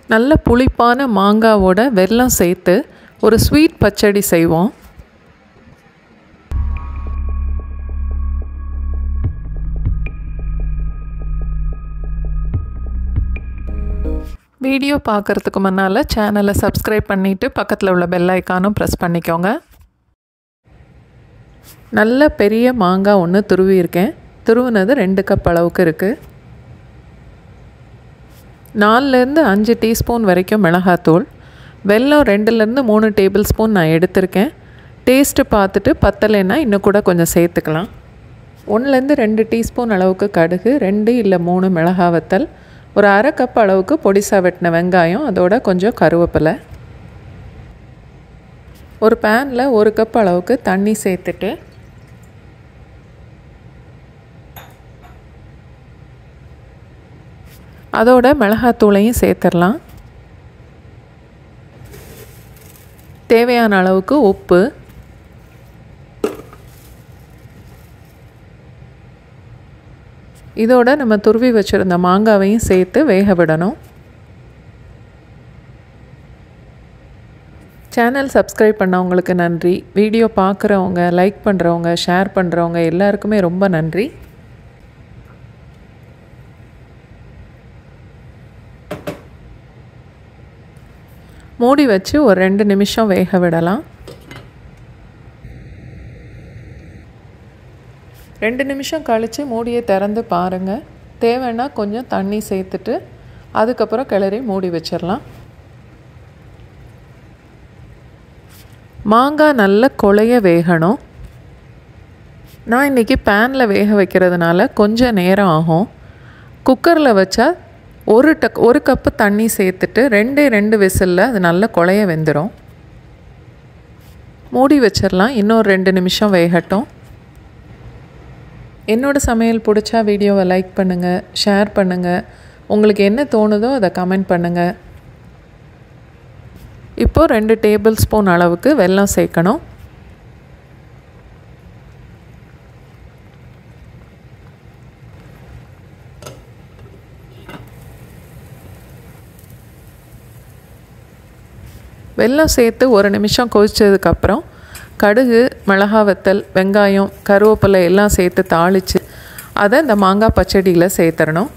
நல்ல புளிப்பான மாங்காவோட வெல்லம் சேர்த்து ஒரு ஸ்வீட் பச்சடி செய்வோம். வீடியோ பார்க்குறதுக்கு முன்னால் சேனலை சப்ஸ்கிரைப் பண்ணிவிட்டு பக்கத்தில் உள்ள பெல் ஐக்கானும் ப்ரெஸ் பண்ணிக்கோங்க. நல்ல பெரிய மாங்காய் ஒன்று துருவியிருக்கேன். துருவினது 2 கப் அளவுக்கு இருக்குது. 4லேருந்து 5 டீஸ்பூன் வரைக்கும் மிளகாத்தூள், வெல்லம் 2லேருந்து 3 டேபிள் ஸ்பூன் நான் எடுத்திருக்கேன். டேஸ்ட்டு பார்த்துட்டு பத்தலைன்னா இன்னும் கூட கொஞ்சம் சேர்த்துக்கலாம். 1லேருந்து 2 டீஸ்பூன் அளவுக்கு கடுகு, 2 இல்லை 3 மிளகாய் வத்தல், ஒரு அரை கப் அளவுக்கு பொடிசா வெட்டின வெங்காயம், அதோட கொஞ்சம் கருவேப்பிலை. ஒரு பேனில் 1 கப் அளவுக்கு தண்ணி சேர்த்துட்டு அதோட மிளகாத்தூளையும் சேர்த்துடலாம். தேவையான அளவுக்கு உப்பு, இதோட நம்ம துருவி வச்சுருந்த மாங்காவையும் சேர்த்து வேக விடணும். சேனல் சப்ஸ்கிரைப் பண்ணவங்களுக்கு நன்றி. வீடியோ பார்க்குறவங்க, லைக் பண்ணுறவங்க, ஷேர் பண்ணுறவங்க எல்லாருக்குமே ரொம்ப நன்றி. மூடி வச்சு ஒரு 2 நிமிஷம் வேக விடலாம். 2 நிமிஷம் கழித்து மூடியை திறந்து பாருங்கள். தேவைன்னா கொஞ்சம் தண்ணி சேர்த்துட்டு அதுக்கப்புறம் கிளறி மூடி வச்சிடலாம். மாங்காய் நல்ல கொலைய வேகணும். நான் இன்றைக்கி பேனில் வேக வைக்கிறதுனால கொஞ்சம் நேரம் ஆகும். குக்கரில் வச்சா ஒரு கப்பு தண்ணி சேர்த்துட்டு 2 விசிலில் அது நல்ல கொலைய வெந்துடும். மூடி வச்சிடலாம். இன்னொரு 2 நிமிஷம் வேகட்டும். என்னோடய சமையல் பிடிச்சா வீடியோவை லைக் பண்ணுங்கள், ஷேர் பண்ணுங்கள். உங்களுக்கு என்ன தோணுதோ அதை கமெண்ட் பண்ணுங்கள். இப்போது 2 டேபிள் ஸ்பூன் அளவுக்கு வெல்லம் சேர்க்கணும். வெல்லம் சேர்த்து 1 நிமிஷம் கொதிச்சதுக்கப்புறம் கடுகு, மிளகாய் வத்தல், வெங்காயம், கருவேப்பிலை எல்லாம் சேர்த்து தாளித்து அதை இந்த மாங்காய் பச்சடியில் சேர்த்துடணும்.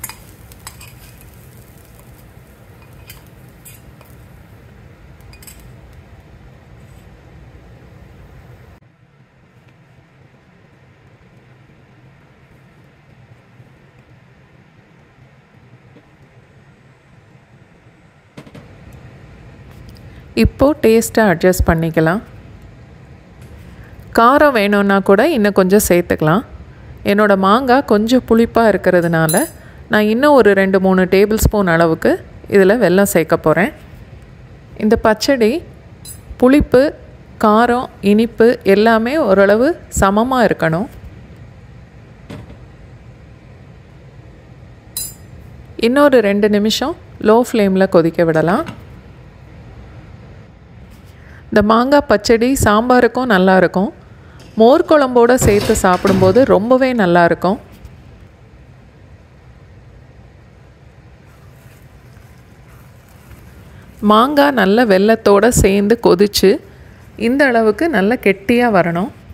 இப்போது டேஸ்ட்டை அட்ஜஸ்ட் பண்ணிக்கலாம். காரம் வேணும்னா கூட இன்னும் கொஞ்சம் சேர்த்துக்கலாம். என்னோடய மாங்காய் கொஞ்சம் புளிப்பாக இருக்கிறதுனால நான் இன்னும் ஒரு 2-3 டேபிள் ஸ்பூன் அளவுக்கு இதில் வெல்லம் சேர்க்க போகிறேன். இந்த பச்சடி புளிப்பு, காரம், இனிப்பு எல்லாமே ஓரளவு சமமாக இருக்கணும். இன்னொரு 2 நிமிஷம் லோ ஃப்ளேமில் கொதிக்க விடலாம். இந்த மாங்காய் பச்சடி சாம்பாருக்கும் நல்லாயிருக்கும். மோர் குழம்போடு சேர்த்து சாப்பிடும்போது ரொம்பவே நல்லாயிருக்கும். மாங்காய் நல்ல வெல்லத்தோடு சேர்ந்து கொதித்து இந்த அளவுக்கு நல்ல கெட்டியாக வரணும்.